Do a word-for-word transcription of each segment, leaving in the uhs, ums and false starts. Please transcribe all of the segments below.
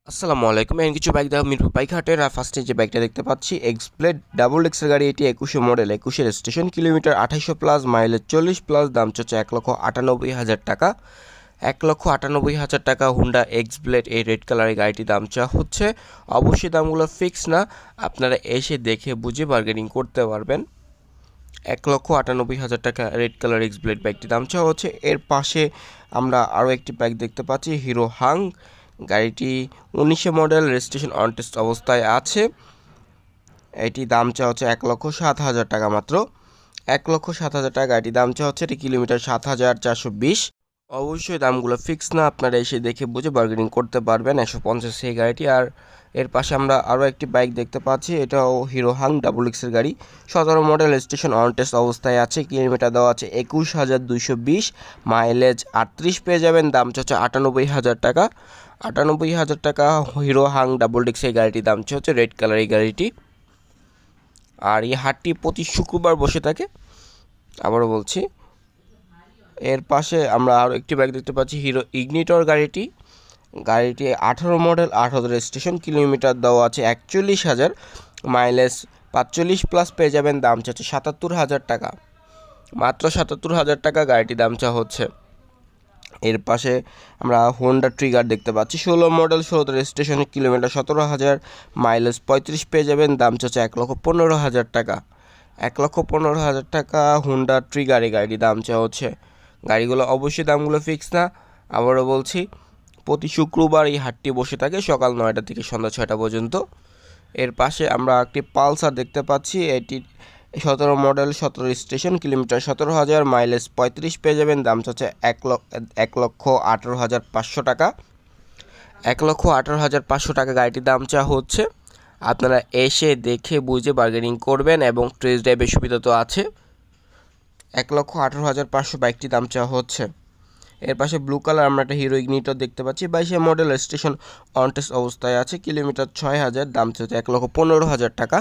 আসসালামু আলাইকুম। এখন কিছু বাইক দেখো মিরপুর বাইক হাটের। আর ফার্স্টে যে বাইকটা দেখতে পাচ্ছি এক্সপ্লেড ডাবল এক্সের গাড়ি। এটি একুশে মডেল, একুশের স্টেশন, কিলোমিটার আঠাইশশো প্লাস, মাইলেজ চল্লিশ প্লাস, দাম চলছে এক লক্ষ আটানব্বই হাজার টাকা। এক লক্ষ আটানব্বই হাজার টাকা হুন্ডা এক্সপ্লেড এই রেড কালারের গাড়িটি দাম চাওয়া হচ্ছে। অবশ্যই দামগুলো ফিক্স না, আপনারা এসে দেখে বুঝে বার্গেনিং করতে পারবেন। এক লক্ষ আটানব্বই হাজার টাকা রেড কালার এক্সপ্লেড বাইকটি দাম চাওয়া হচ্ছে। এর পাশে আমরা আরও একটি বাইক দেখতে পাচ্ছি, হিরো হাং। গাড়িটি উনিশে মডেল, রেজিস্ট্রেশন অন টেস্ট অবস্থায় আছে। এটি দাম চাওয়া হচ্ছে এক লক্ষ সাত হাজার টাকা মাত্র। এক লক্ষ সাত হাজার টাকা গাড়িটি দাম চাওয়া হচ্ছে। এটি কিলোমিটার সাত হাজার চারশো বিশ। অবশ্যই দামগুলো ফিক্স না, আপনারা এসে দেখে বুঝে বার্গেনিং করতে পারবেন। একশো পঞ্চাশ সেই গাড়িটি। আর এর পাশে আমরা আরও একটি বাইক দেখতে পাচ্ছি, এটাও হিরো হাং ডাবল এক্সের গাড়ি। সতেরো মডেল, রেজিস্ট্রেশন অন টেস্ট অবস্থায় আছে। কিলোমিটার দেওয়া আছে একুশ হাজার দুইশো বিশ, মাইলেজ আটত্রিশ পেয়ে যাবেন। দাম চাচ্ছে আটানব্বই হাজার টাকা। আটানব্বই হাজার টাকা হিরো হাং ডাবল এক্স এই গাড়িটির দাম হচ্ছে, রেড কালার এই গাড়িটি। আর এই হাটটি প্রতি শুক্রবার বসে থাকে, আবারও বলছি। এর পাশে আমরা আরও একটি বাইক দেখতে পাচ্ছি, হিরো ইগনিটর গাড়িটি। গাড়িটি আঠারো মডেল, আঠারো রেজিস্ট্রেশন, কিলোমিটার দেওয়া আছে একচল্লিশ হাজার, মাইলেজ পাঁচচল্লিশ প্লাস পেয়ে যাবেন। দাম চাচ্ছে সাতাত্তর হাজার টাকা, মাত্র সাতাত্তর হাজার টাকা গাড়িটি দাম চা হচ্ছে। এর পাশে আমরা হোন্ডা ট্রিগার দেখতে পাচ্ছি, ষোলো মডেল, ষোলো রেজিস্ট্রেশন, কিলোমিটার সতেরো হাজার, মাইলেজ পঁয়ত্রিশ পেয়ে যাবেন। দাম চাচ্ছে এক লক্ষ পনেরো হাজার টাকা। এক লক্ষ পনেরো হাজার টাকা হোন্ডা ট্রিগার এই গাড়িটি দাম চা হচ্ছে। গাড়িগুলো অবশ্যই দামগুলো ফিক্স না, আবারও বলছি। প্রতি শুক্রবার এই হাটটি বসে থাকে সকাল নয়টা থেকে সন্ধ্যা ছয়টা পর্যন্ত। এর পাশে আমরা একটি পালসার দেখতে পাচ্ছি, এটি সতেরো মডেল, সতেরো রেজিস্ট্রেশন, কিলোমিটার সতেরো হাজার, মাইলেজ পঁয়ত্রিশ পেয়ে যাবেন। দাম চাচ্ছে এক লক্ষ এক লক্ষ আঠারো হাজার পাঁচশো টাকা। এক লক্ষ আঠারো হাজার পাঁচশো টাকা গাড়িটির দাম চা হচ্ছে। আপনারা এসে দেখে বুঝে বার্গেনিং করবেন এবং টেস্ট ড্রাইভের সুবিধা তো আছে। এক লক্ষ আঠারো হাজার পাঁচশো বাইকটির দাম চা হচ্ছে। এর পাশে ব্লু কালার আমরা একটা হিরো ইগনিটর দেখতে পাচ্ছি, বাইশে মডেল, স্টেশন অন টেস্ট অবস্থায় আছে। কিলোমিটার ছয় হাজার, দাম হচ্ছে এক লক্ষ পনেরো হাজার টাকা।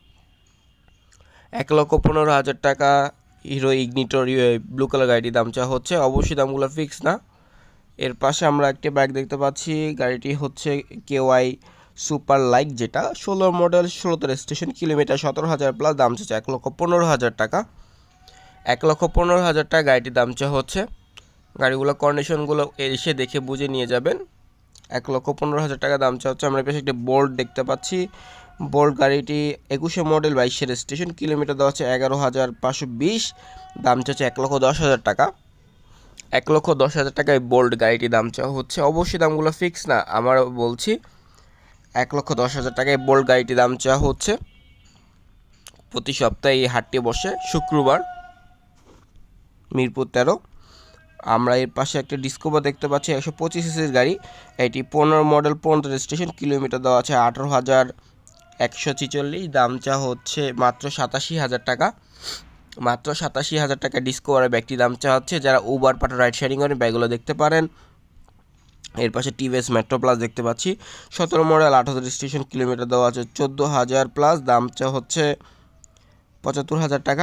এক লক্ষ পনেরো হাজার টাকা হিরো ইগনিটর ব্লু কালার গাড়িটির দাম চা হচ্ছে। অবশ্যই দামগুলো ফিক্স না। এর পাশে আমরা একটি বাইক দেখতে পাচ্ছি, গাড়িটি হচ্ছে কেওয়াই সুপার লাইক, যেটা ষোলো মডেল, ষোলোতে রেজিস্ট্রেশন, কিলোমিটার সতেরো হাজার প্লাস, দাম চাচ্ছে এক লক্ষ পনেরো হাজার টাকা। এক লক্ষ পনেরো হাজার টাকা গাড়িটির দাম চা হচ্ছে। গাড়িগুলো কন্ডিশনগুলো এসে দেখে বুঝে নিয়ে যাবেন। এক লক্ষ পনেরো হাজার টাকা দাম চা হচ্ছে। আমরা পাশে একটি বোল্ট দেখতে পাচ্ছি, বোল্ট গাড়িটি একুশে মডেল, বাইশের স্টেশন, কিলোমিটার দেওয়া হচ্ছে এগারো হাজার পাঁচশো বিশ, দাম চাচ্ছে এক লক্ষ দশ হাজার টাকা। এক লক্ষ দশ হাজার টাকায় বোল্ট গাড়িটির দাম চাওয়া হচ্ছে। অবশ্যই দামগুলো ফিক্স না, আমরা বলছি। এক লক্ষ দশ হাজার টাকায় বোল্ট গাড়িটির দাম চাওয়া হচ্ছে। প্রতি সপ্তাহে এই হাটটি বসে শুক্রবার, মিরপুর তেরো। আমরা এর পাশে একটা ডিসকভার দেখতে পাচ্ছি, একশো পঁচিশ সিসির গাড়ি। এটি পনেরো মডেল, পনেরো রেজিস্ট্রেশন, কিলোমিটার দেওয়া আছে আঠারো হাজার একশো ছিচল্লিশ, দাম চা হচ্ছে মাত্র সাতাশি হাজার টাকা। মাত্র সাতাশি হাজার টাকা ডিসকভারের ব্যাগটি দাম চা হচ্ছে। যারা উবার পাটা রাইড শেয়ারিং করেন ব্যাগগুলো দেখতে পারেন। এর পাশে টিভিএস মেট্রো প্লাস দেখতে পাচ্ছি, সতেরো মডেল, আঠারো রেজিস্ট্রেশন, কিলোমিটার দেওয়া আছে চোদ্দো হাজার প্লাস, দাম চা হচ্ছে পঁচাত্তর হাজার টাকা।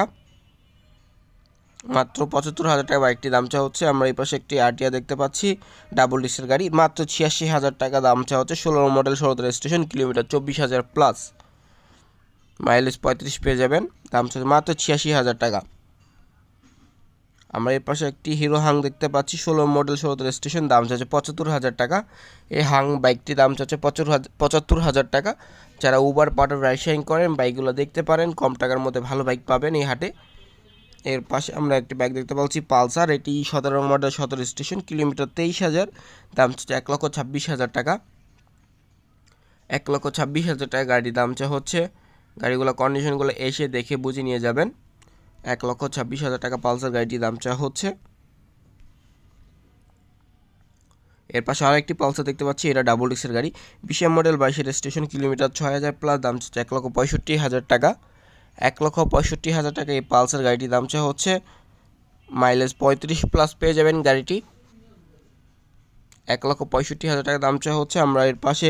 মাত্র পঁচাত্তর হাজার টাকা বাইকটি দাম চা হচ্ছে। আমরা এই পাশে একটি আরটিআর দেখতে পাচ্ছি, ডাবল ডিসের গাড়ি, মাত্র ছিয়াশি হাজার টাকা দাম চা হচ্ছে। ষোলো মডেল, ষোলো রেজিস্ট্রেশন, কিলোমিটার চব্বিশ হাজার প্লাস, মাইলেজ পঁয়ত্রিশ পেয়ে যাবেন। দাম চা মাত্র ছিয়াশি হাজার টাকা। আমরা এর পাশে একটি হিরো হাং দেখতে পাচ্ছি, ষোলো মডেল, ষোলো রেজিস্ট্রেশন, দাম চাচ্ছে পঁচাত্তর হাজার টাকা। এই হাং বাইকটি দাম চাচ্ছে পঁচাত্তর হাজার টাকা। যারা উবার পাটার রাইড শেয়ারিং করেন বাইকগুলো দেখতে পারেন, কম টাকার মধ্যে ভালো বাইক পাবেন এই হাটে। এর পাশে আমরা একটি বাইক দেখতে পাচ্ছি, পালসার। এটি সতেরো মডেল, সতেরো স্টেশন, কিলোমিটার তেইশ হাজার, দাম হচ্ছে এক লক্ষ ছাব্বিশ হাজার টাকা। এক লক্ষ ছাব্বিশ হাজার টাকা গাড়ির দাম চা হচ্ছে। গাড়িগুলো কন্ডিশনগুলো এসে দেখে বুঝে নিয়ে যাবেন। এক লক্ষ ছাব্বিশ হাজার টাকা পালসার গাড়িটির দাম চা হচ্ছে। এর পাশে আরও একটি পালসার দেখতে পাচ্ছি, এটা ডাবল ডিক্সের গাড়ি, বিশে মডেল, বাইশের স্টেশন, কিলোমিটার ছয় হাজার প্লাস, দাম হচ্ছে এক লক্ষ পঁয়ষট্টি হাজার টাকা। এক লক্ষ পঁয়ষট্টি হাজার টাকা এই পালসার গাড়িটির দাম চা হচ্ছে। মাইলেজ পঁয়ত্রিশ প্লাস পেয়ে যাবেন গাড়িটি। এক লক্ষ পঁয়ষট্টি হাজার টাকা দাম চা হচ্ছে। আমরা এর পাশে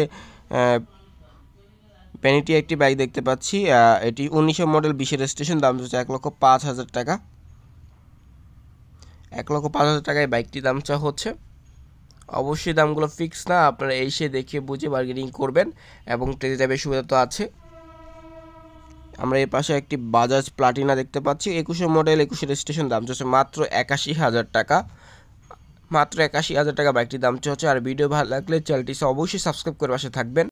ভ্যানিটি একটি বাইক দেখতে পাচ্ছি, এটি উনিশে মডেল, বিশের স্টেশন, দাম হচ্ছে এক লক্ষ পাঁচ হাজার টাকা। এক লক্ষ পাঁচ হাজার টাকায় বাইকটির দাম চা হচ্ছে। অবশ্যই দামগুলো ফিক্স না, আপনারা এসে দেখে বুঝে বার্গেনিং করবেন এবং টেস্ট ড্রাইভের সুবিধা তো আছে। আমরা এই পাশে একটি বাজাজ প্লাটিনা দেখতে পাচ্ছি, একুশে মডেল, একুশে রেজিস্ট্রেশন, দাম চলছে মাত্র একাশি হাজার টাকা। মাত্র একাশি হাজার টাকা বাইকটির দাম চলছে। আর ভিডিও ভালো লাগলে চ্যানেলটি অবশ্যই সাবস্ক্রাইব করে পাশে থাকবেন।